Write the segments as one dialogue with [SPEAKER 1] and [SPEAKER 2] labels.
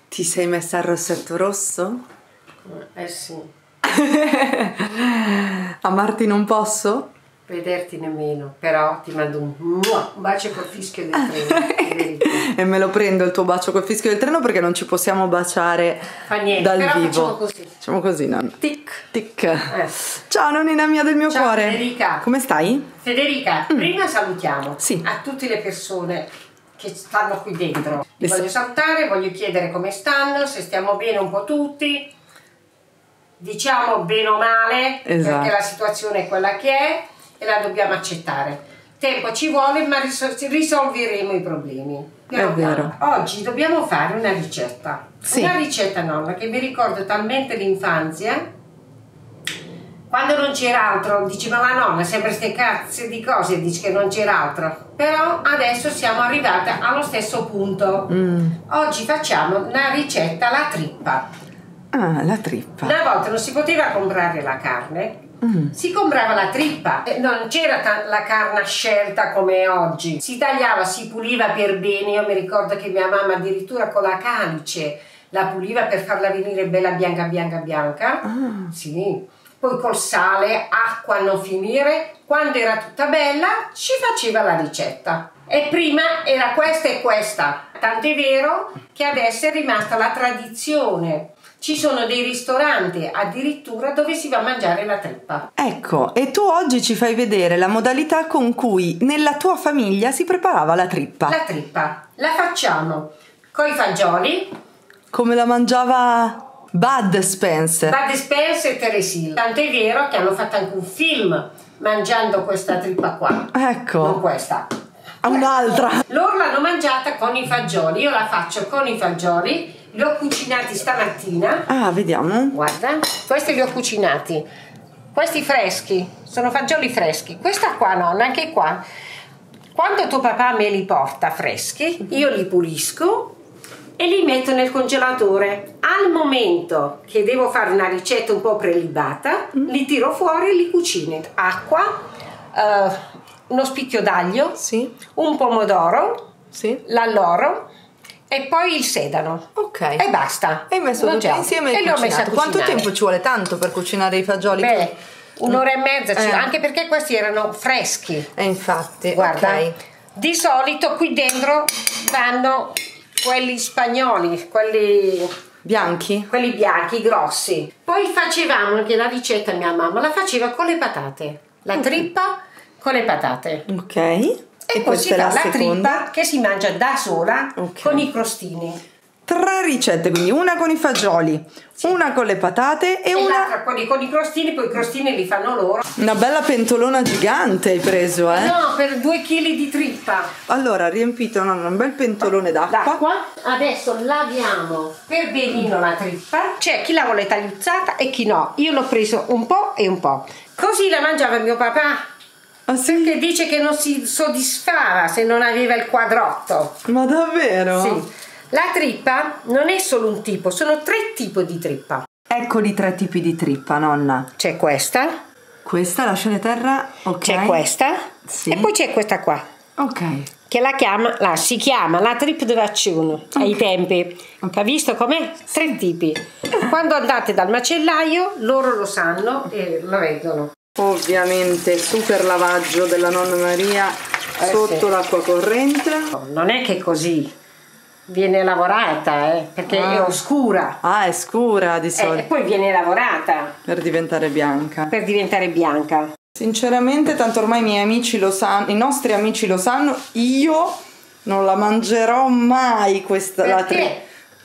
[SPEAKER 1] Ti sei messa il rossetto rosso?
[SPEAKER 2] Eh sì.
[SPEAKER 1] Amarti non posso?
[SPEAKER 2] Vederti nemmeno, però ti mando un bacio col fischio del treno.
[SPEAKER 1] E me lo prendo il tuo bacio col fischio del treno perché non ci possiamo baciare
[SPEAKER 2] Fa niente,
[SPEAKER 1] dal
[SPEAKER 2] però
[SPEAKER 1] vivo.
[SPEAKER 2] facciamo così.
[SPEAKER 1] Facciamo così, nonna.
[SPEAKER 2] Tic.
[SPEAKER 1] Tic. Ciao nonnina mia del mio
[SPEAKER 2] Ciao,
[SPEAKER 1] cuore.
[SPEAKER 2] Federica.
[SPEAKER 1] Come stai?
[SPEAKER 2] Federica, prima salutiamo
[SPEAKER 1] Sì.
[SPEAKER 2] a tutte le persone che stanno qui dentro. Li voglio salutare, voglio chiedere come stanno, se stiamo bene un po' tutti. Diciamo bene o male,
[SPEAKER 1] esatto,
[SPEAKER 2] perché la situazione è quella che è e la dobbiamo accettare. Tempo ci vuole, ma risolveremo i problemi.
[SPEAKER 1] È vero.
[SPEAKER 2] Oggi dobbiamo fare una ricetta.
[SPEAKER 1] Sì.
[SPEAKER 2] Una ricetta, nonna, che mi ricordo talmente l'infanzia. Quando non c'era altro, diceva la nonna, sempre queste cazzo di cose, dice che non c'era altro. Però adesso siamo arrivate allo stesso punto. Oggi facciamo una ricetta alla trippa.
[SPEAKER 1] Ah, la trippa.
[SPEAKER 2] Una volta non si poteva comprare la carne, si comprava la trippa. Non c'era la carne scelta come oggi. Si tagliava, si puliva per bene. Io mi ricordo che mia mamma addirittura con la calice la puliva per farla venire bella bianca bianca bianca. Sì. Poi col sale, acqua a non finire. Quando era tutta bella ci faceva la ricetta. E prima era questa e questa. Tant'è vero che adesso è rimasta la tradizione. Ci sono dei ristoranti addirittura dove si va a mangiare la trippa.
[SPEAKER 1] Ecco, e tu oggi ci fai vedere la modalità con cui nella tua famiglia si preparava la trippa.
[SPEAKER 2] La trippa la facciamo con i fagioli.
[SPEAKER 1] Come la mangiava Bud Spencer.
[SPEAKER 2] Bud Spencer e Teresil. Tant'è vero che hanno fatto anche un film mangiando questa trippa qua.
[SPEAKER 1] Ecco.
[SPEAKER 2] Non questa.
[SPEAKER 1] Un'altra.
[SPEAKER 2] Loro l'hanno mangiata con i fagioli. Io la faccio con i fagioli. Li ho cucinati stamattina.
[SPEAKER 1] Ah, vediamo.
[SPEAKER 2] Guarda, questi li ho cucinati. Questi freschi, sono fagioli freschi. Questa qua nonna, anche qua. Quando tuo papà me li porta freschi, io li pulisco e li metto nel congelatore. Al momento che devo fare una ricetta un po' prelibata, li tiro fuori e li cucino. Acqua, uno spicchio d'aglio,
[SPEAKER 1] sì,
[SPEAKER 2] un pomodoro,
[SPEAKER 1] sì,
[SPEAKER 2] l'alloro e poi il sedano.
[SPEAKER 1] Ok.
[SPEAKER 2] E basta.
[SPEAKER 1] E hai messo tutto insieme e
[SPEAKER 2] li ho messi a cucinare.
[SPEAKER 1] Quanto tempo ci vuole tanto per cucinare i fagioli?
[SPEAKER 2] Beh, un'ora e mezza, anche perché questi erano freschi.
[SPEAKER 1] Infatti,
[SPEAKER 2] guarda,
[SPEAKER 1] ok.
[SPEAKER 2] Di solito qui dentro vanno quelli spagnoli, quelli
[SPEAKER 1] bianchi,
[SPEAKER 2] grossi. Poi facevamo anche la ricetta, mia mamma la faceva con le patate. La trippa con le patate.
[SPEAKER 1] Ok.
[SPEAKER 2] E poi si fa la trippa che si mangia da sola,
[SPEAKER 1] okay,
[SPEAKER 2] con i crostini.
[SPEAKER 1] 3 ricette, quindi una con i fagioli, sì, una con le patate e una
[SPEAKER 2] l'altra con i crostini, poi i crostini li fanno loro.
[SPEAKER 1] Una bella pentolona gigante hai preso, eh?
[SPEAKER 2] No, per 2 kg di trippa.
[SPEAKER 1] Allora, riempito un bel pentolone d'acqua.
[SPEAKER 2] Adesso laviamo per benino la trippa. C'è chi la vuole tagliuzzata e chi no. Io l'ho preso un po' e un po'. Così la mangiava mio papà.
[SPEAKER 1] Ah, sì?
[SPEAKER 2] Perché dice che non si soddisfava se non aveva il quadrotto.
[SPEAKER 1] Ma davvero?
[SPEAKER 2] Sì. La trippa non è solo un tipo, sono 3 tipi di trippa.
[SPEAKER 1] Eccoli 3 tipi di trippa, nonna.
[SPEAKER 2] C'è questa.
[SPEAKER 1] Questa, lasciale terra, ok.
[SPEAKER 2] C'è questa.
[SPEAKER 1] Sì.
[SPEAKER 2] E poi c'è questa qua.
[SPEAKER 1] Ok.
[SPEAKER 2] Che si chiama la trippa de vaccione, ai tempi. Okay. Ha visto com'è? 3 tipi. Quando andate dal macellaio, loro lo sanno e lo vedono.
[SPEAKER 1] Ovviamente super lavaggio della nonna Maria sotto l'acqua corrente.
[SPEAKER 2] Non è che così viene lavorata, perché è oscura.
[SPEAKER 1] Ah, è scura di solito.
[SPEAKER 2] E poi viene lavorata
[SPEAKER 1] per diventare bianca.
[SPEAKER 2] Per diventare bianca.
[SPEAKER 1] Sinceramente, tanto ormai i miei amici lo sanno, i nostri amici lo sanno, io non la mangerò mai questa.
[SPEAKER 2] Perché?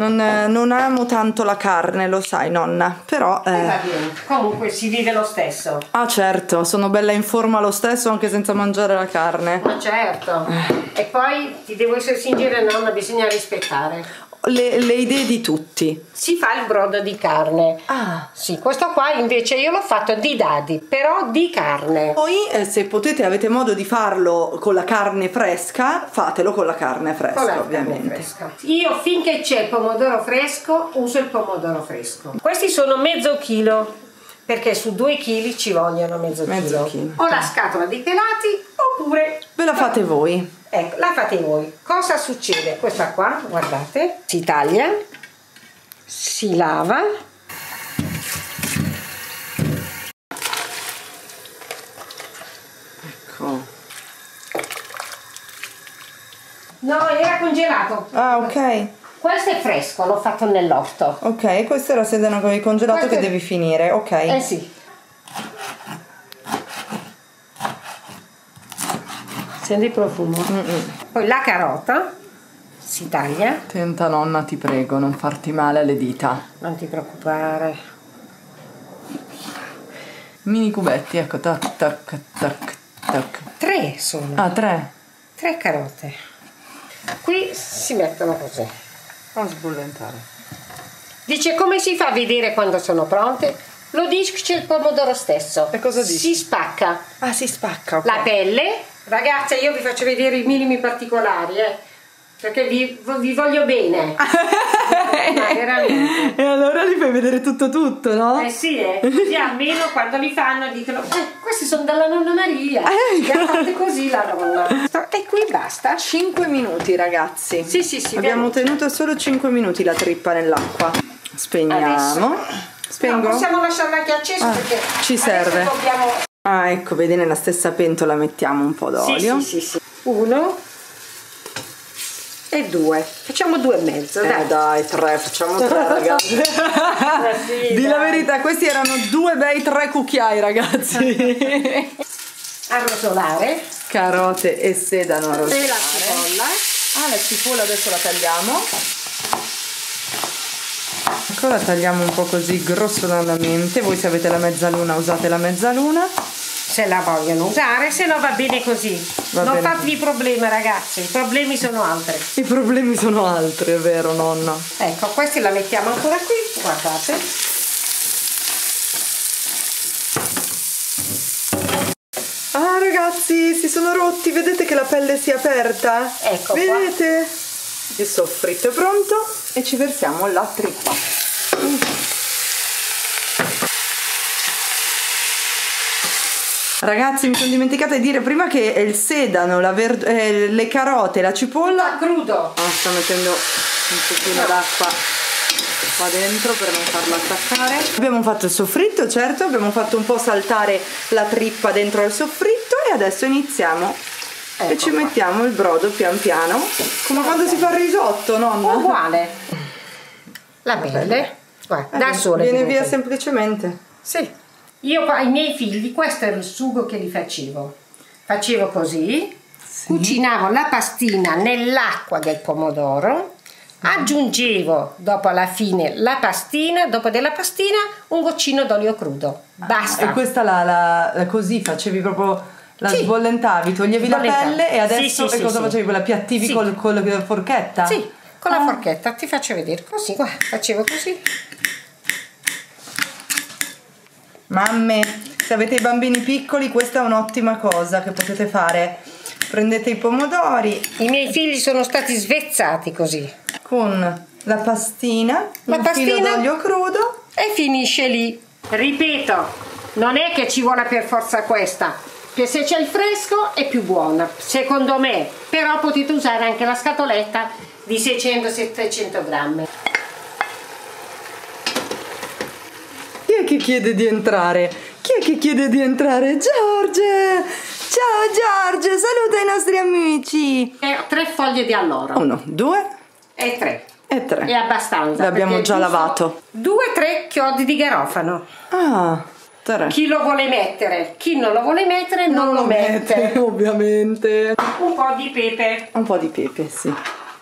[SPEAKER 1] Non amo tanto la carne, lo sai, nonna, però
[SPEAKER 2] va bene. Comunque si vive lo stesso.
[SPEAKER 1] Ah, certo, sono bella in forma lo stesso anche senza mangiare la carne.
[SPEAKER 2] Ma certo. E poi ti devo essere sincera, nonna, bisogna rispettare
[SPEAKER 1] le idee di tutti.
[SPEAKER 2] Si fa il brodo di carne.
[SPEAKER 1] Ah,
[SPEAKER 2] sì, questo qua invece io l'ho fatto di dadi, però di carne.
[SPEAKER 1] Poi se potete, avete modo di farlo con la carne fresca, fatelo con la carne fresca, con la ovviamente.
[SPEAKER 2] Carne fresca. Io finché c'è il pomodoro fresco uso il pomodoro fresco. Questi sono mezzo chilo, perché su 2 kg ci vogliono mezzo chilo. O la scatola di pelati oppure
[SPEAKER 1] ve la fate voi.
[SPEAKER 2] Ecco, la fate voi. Cosa succede? Questa qua, guardate, si taglia si lava.
[SPEAKER 1] Ecco.
[SPEAKER 2] No, era congelato.
[SPEAKER 1] Ah, ok.
[SPEAKER 2] Questo è fresco, l'ho fatto nell'orto.
[SPEAKER 1] Ok, questo era sedano con il congelato
[SPEAKER 2] Questo
[SPEAKER 1] che devi finire, ok.
[SPEAKER 2] Sì. Senti il profumo. Poi la carota si taglia.
[SPEAKER 1] Tenta, nonna, ti prego, non farti male alle dita.
[SPEAKER 2] Non ti preoccupare.
[SPEAKER 1] Mini cubetti, ecco, tac, tac, tac, tac.
[SPEAKER 2] 3 sono.
[SPEAKER 1] Ah, 3.
[SPEAKER 2] 3 carote. Qui si mettono così.
[SPEAKER 1] Non sbollentare.
[SPEAKER 2] Dice come si fa a vedere quando sono pronte? Lo dice il pomodoro stesso.
[SPEAKER 1] E cosa dici?
[SPEAKER 2] Si spacca.
[SPEAKER 1] Ah, si spacca, ok.
[SPEAKER 2] La pelle. Ragazze, io vi faccio vedere i minimi particolari, perché vi voglio bene. Ma veramente.
[SPEAKER 1] E allora li fai vedere tutto, no?
[SPEAKER 2] Sì, così almeno quando li fanno dicono questi sono della nonna Maria. Li ha fatte così la nonna. E qui basta.
[SPEAKER 1] 5 minuti, ragazzi.
[SPEAKER 2] Sì.
[SPEAKER 1] Abbiamo tenuto solo 5 minuti la trippa nell'acqua. Spegniamo.
[SPEAKER 2] Adesso.
[SPEAKER 1] Spengo?
[SPEAKER 2] No, possiamo lasciarla anche accesa perché
[SPEAKER 1] ci serve.
[SPEAKER 2] Dobbiamo...
[SPEAKER 1] Ah, ecco, vedi, nella stessa pentola mettiamo un po' d'olio.
[SPEAKER 2] Sì. 1 e 2. Facciamo 2 e mezzo, dai.
[SPEAKER 1] Dai, 3, facciamo 3, ragazzi.
[SPEAKER 2] Sì,
[SPEAKER 1] di la verità, questi erano 2 bei 3 cucchiai, ragazzi.
[SPEAKER 2] Arrosolare.
[SPEAKER 1] Carote e sedano arrosolare.
[SPEAKER 2] E la cipolla.
[SPEAKER 1] Ah, la cipolla adesso la tagliamo. Ecco, la tagliamo un po' così grossolanamente. Voi se avete la mezzaluna usate la mezzaluna.
[SPEAKER 2] Se la vogliono usare, se no va bene così. Non fatevi problemi, ragazzi, i problemi sono altri.
[SPEAKER 1] I problemi sono altri, è vero, nonna?
[SPEAKER 2] Ecco, questi la mettiamo ancora qui, guardate.
[SPEAKER 1] Ah, ragazzi, si sono rotti, vedete che la pelle si è aperta?
[SPEAKER 2] Ecco,
[SPEAKER 1] vedete? Il soffritto è pronto e ci versiamo la trippa. Ragazzi, mi sono dimenticata di dire prima che il sedano, le carote, la cipolla
[SPEAKER 2] crudo.
[SPEAKER 1] sto mettendo un pochino d'acqua qua dentro per non farlo attaccare. Abbiamo fatto il soffritto, certo, abbiamo fatto un po' saltare la trippa dentro al soffritto e adesso iniziamo e ci mettiamo il brodo pian piano, come quando si fa il risotto, nonna?
[SPEAKER 2] Uguale. La pelle, guarda, da sola
[SPEAKER 1] viene via semplicemente.
[SPEAKER 2] Sì. Io ai miei figli, questo era il sugo che li facevo. Facevo così, cucinavo la pastina nell'acqua del pomodoro, aggiungevo dopo alla fine la pastina, dopo della pastina un goccino d'olio crudo. Basta.
[SPEAKER 1] E questa così facevi proprio, la sbollentavi, toglievi la pelle e adesso
[SPEAKER 2] sì,
[SPEAKER 1] cosa facevi? La piattivi con la forchetta?
[SPEAKER 2] Sì, con la forchetta, ti faccio vedere così, guarda, facevo così.
[SPEAKER 1] Mamme, se avete i bambini piccoli questa è un'ottima cosa che potete fare. Prendete i pomodori.
[SPEAKER 2] I miei figli sono stati svezzati così.
[SPEAKER 1] Con la pastina, un filo d'olio crudo.
[SPEAKER 2] E finisce lì. Ripeto, non è che ci vuole per forza questa, che se c'è il fresco è più buona, secondo me. Però potete usare anche la scatoletta di 600-700 grammi.
[SPEAKER 1] Chi è che chiede di entrare? Chi è che chiede di entrare? Giorge! Ciao Giorge, saluta i nostri amici!
[SPEAKER 2] 3 foglie di alloro.
[SPEAKER 1] 1, 2
[SPEAKER 2] e 3.
[SPEAKER 1] E 3.
[SPEAKER 2] È abbastanza.
[SPEAKER 1] L'abbiamo già lavato.
[SPEAKER 2] 2-3 chiodi di garofano.
[SPEAKER 1] Ah, 3.
[SPEAKER 2] Chi lo vuole mettere, chi non lo vuole mettere non lo mette.
[SPEAKER 1] Ovviamente.
[SPEAKER 2] Un po' di pepe.
[SPEAKER 1] Un po' di pepe, sì.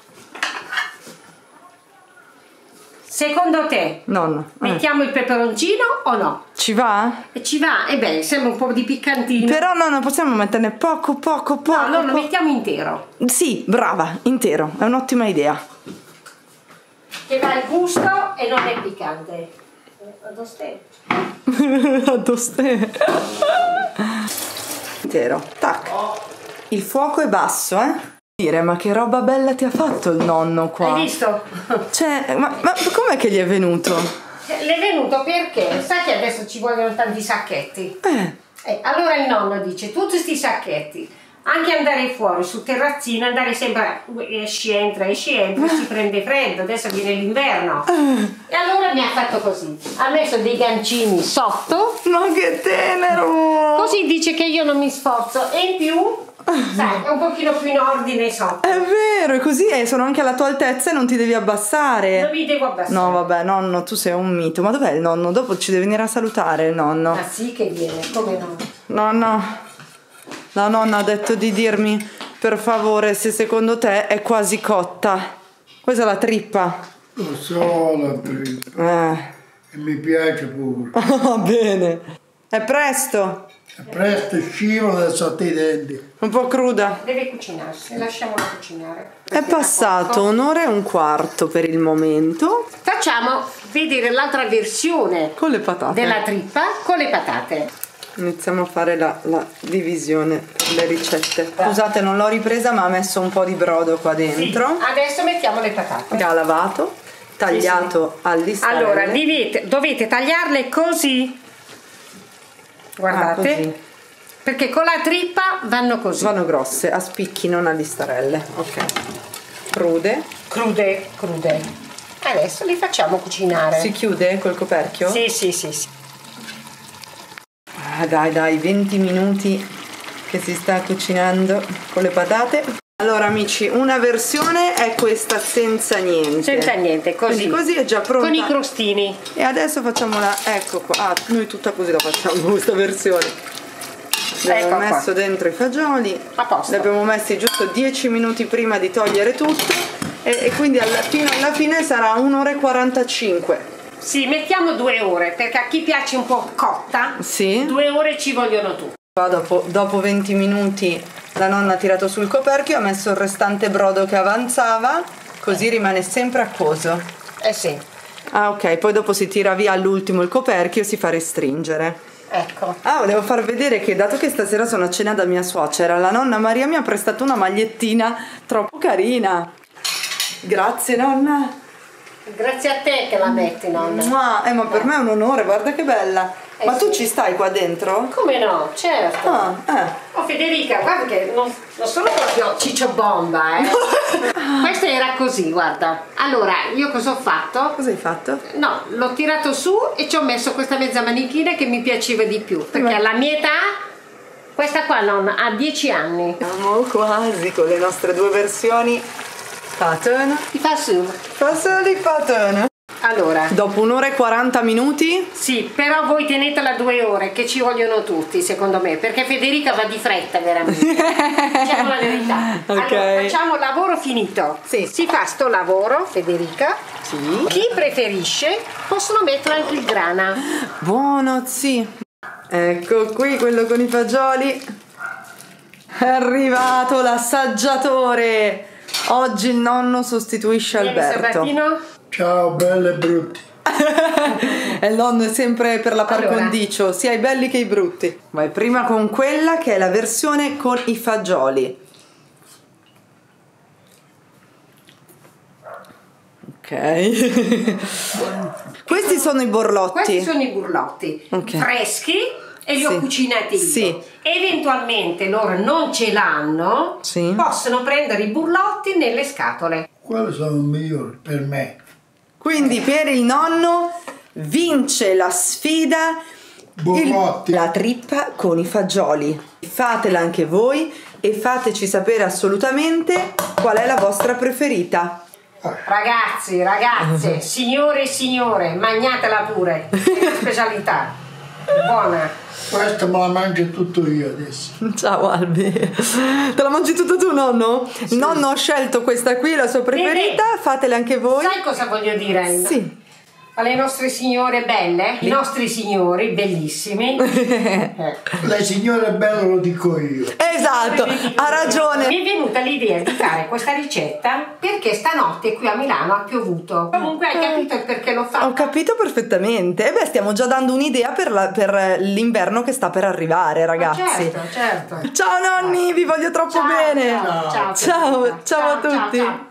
[SPEAKER 2] Secondo te,
[SPEAKER 1] Nonna,
[SPEAKER 2] mettiamo il peperoncino o no?
[SPEAKER 1] ci va?
[SPEAKER 2] E ci va, e beh, sembra un po' di piccantino.
[SPEAKER 1] Però non possiamo metterne poco.
[SPEAKER 2] No, lo mettiamo intero.
[SPEAKER 1] Sì, brava, intero, è un'ottima idea.
[SPEAKER 2] Che va il gusto e non è piccante. Adostè.
[SPEAKER 1] Adostè. Intero, tac. Il fuoco è basso, Dire, ma che roba bella ti ha fatto il nonno qua?
[SPEAKER 2] Hai visto?
[SPEAKER 1] Cioè, ma com'è che gli è venuto?
[SPEAKER 2] Le è venuto perché sa che adesso ci vogliono tanti sacchetti. Allora il nonno dice tutti questi sacchetti Anche andare fuori sul terrazzino, andare sempre esci entra, si prende freddo, adesso viene l'inverno. E allora mi ha fatto così, ha messo dei gancini sotto.
[SPEAKER 1] Ma che tenero!
[SPEAKER 2] Così dice che io non mi sforzo e in più, sai, è un pochino più in ordine sotto.
[SPEAKER 1] È vero, è così, sono anche alla tua altezza e non ti devi abbassare.
[SPEAKER 2] Non mi devo abbassare.
[SPEAKER 1] No, vabbè, nonno, tu sei un mito. Ma dov'è il nonno? Dopo ci deve venire a salutare il nonno.
[SPEAKER 2] Ah sì che viene, come no?
[SPEAKER 1] Nonno, la nonna ha detto di dirmi, per favore, se secondo te è quasi cotta. Questa è la trippa.
[SPEAKER 3] Lo so la trippa. E mi piace pure.
[SPEAKER 1] Va bene. È presto.
[SPEAKER 3] È presto, scivola sotto i denti.
[SPEAKER 1] Un po' cruda.
[SPEAKER 2] Deve cucinarsi, lasciamola cucinare.
[SPEAKER 1] È passato un'ora e un quarto per il momento.
[SPEAKER 2] Facciamo vedere l'altra versione
[SPEAKER 1] Con le patate.
[SPEAKER 2] della trippa con le patate.
[SPEAKER 1] Iniziamo a fare la divisione per le ricette. Scusate, non l'ho ripresa, ma ha messo un po' di brodo qua dentro.
[SPEAKER 2] Sì. Adesso mettiamo le patate.
[SPEAKER 1] Che ha lavato, tagliato a listarelle.
[SPEAKER 2] Allora, dovete tagliarle così. Guardate.
[SPEAKER 1] Così.
[SPEAKER 2] Perché con la trippa vanno così.
[SPEAKER 1] Vanno grosse, a spicchi, non a listarelle. Ok. Crude.
[SPEAKER 2] Crude. Adesso li facciamo cucinare.
[SPEAKER 1] Si chiude col coperchio?
[SPEAKER 2] Sì.
[SPEAKER 1] Ah, dai, 20 minuti che si sta cucinando con le patate. Allora amici, una versione è questa senza niente.
[SPEAKER 2] Senza niente, così.
[SPEAKER 1] Quindi così è già pronta.
[SPEAKER 2] Con i crostini.
[SPEAKER 1] E adesso facciamola, ecco qua. Ah, noi tutta così la facciamo questa versione. Abbiamo
[SPEAKER 2] Ecco
[SPEAKER 1] messo
[SPEAKER 2] qua.
[SPEAKER 1] dentro i fagioli.
[SPEAKER 2] A posto.
[SPEAKER 1] Li abbiamo messi giusto 10 minuti prima di togliere tutto. E quindi alla fine sarà 1 ora e 45.
[SPEAKER 2] Sì, mettiamo 2 ore, perché a chi piace un po' cotta,
[SPEAKER 1] Sì.
[SPEAKER 2] 2 ore ci vogliono tutti.
[SPEAKER 1] Qua dopo 20 minuti la nonna ha tirato sul coperchio, ha messo il restante brodo che avanzava, così rimane sempre acquoso.
[SPEAKER 2] Eh sì,
[SPEAKER 1] Ah ok, poi dopo si tira via all'ultimo il coperchio e si fa restringere.
[SPEAKER 2] ecco.
[SPEAKER 1] Ah, volevo far vedere che dato che stasera sono a cena da mia suocera, la nonna Maria mi ha prestato una magliettina troppo carina. Grazie nonna.
[SPEAKER 2] Grazie a te che la metti, nonna.
[SPEAKER 1] Ma per me è un onore, guarda che bella. Ma tu ci stai qua dentro?
[SPEAKER 2] Come no? Certo. Oh Federica, guarda che non sono proprio ciccio bomba, Questo era così, guarda. Allora, io cosa ho fatto?
[SPEAKER 1] Cosa hai fatto?
[SPEAKER 2] No, l'ho tirato su e ci ho messo questa mezza manichina che mi piaceva di più. Perché alla mia età, questa qua nonna ha 10 anni.
[SPEAKER 1] Siamo quasi con le nostre due versioni. Pattern.
[SPEAKER 2] Ti fa su.
[SPEAKER 1] Fasoli pattern.
[SPEAKER 2] Allora.
[SPEAKER 1] Dopo 1 ora e 40 minuti.
[SPEAKER 2] Sì, però voi tenetela 2 ore, che ci vogliono tutti, secondo me, perché Federica va di fretta, veramente. Diciamo la verità.
[SPEAKER 1] Ok.
[SPEAKER 2] Allora, facciamo lavoro finito.
[SPEAKER 1] Sì.
[SPEAKER 2] Si fa sto lavoro, Federica.
[SPEAKER 1] Sì.
[SPEAKER 2] Chi preferisce possono mettere anche il grana.
[SPEAKER 1] Buono, sì. Ecco qui quello con i fagioli. È arrivato l'assaggiatore. Oggi il nonno sostituisce
[SPEAKER 2] Vieni,
[SPEAKER 1] Alberto.
[SPEAKER 2] Sabatino.
[SPEAKER 3] Ciao, belle e brutte.
[SPEAKER 1] E il nonno è sempre per la par
[SPEAKER 2] Allora.
[SPEAKER 1] condicio, sia i belli che i brutti. Vai prima con quella che è la versione con i fagioli. Ok. Questi sono i borlotti.
[SPEAKER 2] Questi sono i burlotti
[SPEAKER 1] Ok.
[SPEAKER 2] freschi e li ho
[SPEAKER 1] Sì.
[SPEAKER 2] cucinati io.
[SPEAKER 1] Sì.
[SPEAKER 2] Eventualmente loro non ce l'hanno,
[SPEAKER 1] Sì.
[SPEAKER 2] possono prendere i burlotti nelle scatole.
[SPEAKER 3] Quelli sono migliori per me.
[SPEAKER 1] Quindi per il nonno vince la sfida
[SPEAKER 3] Burlotti.
[SPEAKER 1] la trippa con i fagioli. Fatela anche voi e fateci sapere assolutamente qual è la vostra preferita.
[SPEAKER 2] Ragazzi, ragazze, signore e signore, mangiatela pure, è una specialità, buona.
[SPEAKER 3] Questa me la mangio tutto io adesso.
[SPEAKER 1] Ciao Albi. Te la mangi tutto tu, nonno? Il nonno ha scelto questa qui, la sua preferita. Fatela anche voi.
[SPEAKER 2] Sai cosa voglio dire?
[SPEAKER 1] Sì.
[SPEAKER 2] Alle nostre signore belle, i nostri signori bellissimi.
[SPEAKER 3] Le signore belle lo dico io.
[SPEAKER 1] Esatto, ha ragione.
[SPEAKER 2] Mi è venuta l'idea di fare questa ricetta perché stanotte qui a Milano ha piovuto. Comunque hai capito il perché l'ho fatto?
[SPEAKER 1] Ho capito perfettamente. E beh, stiamo già dando un'idea per l'inverno che sta per arrivare, ragazzi.
[SPEAKER 2] Certo.
[SPEAKER 1] Ciao nonni, vi voglio troppo
[SPEAKER 2] Ciao,
[SPEAKER 1] bene.
[SPEAKER 2] ciao,
[SPEAKER 1] Ciao a tutti.
[SPEAKER 2] ciao.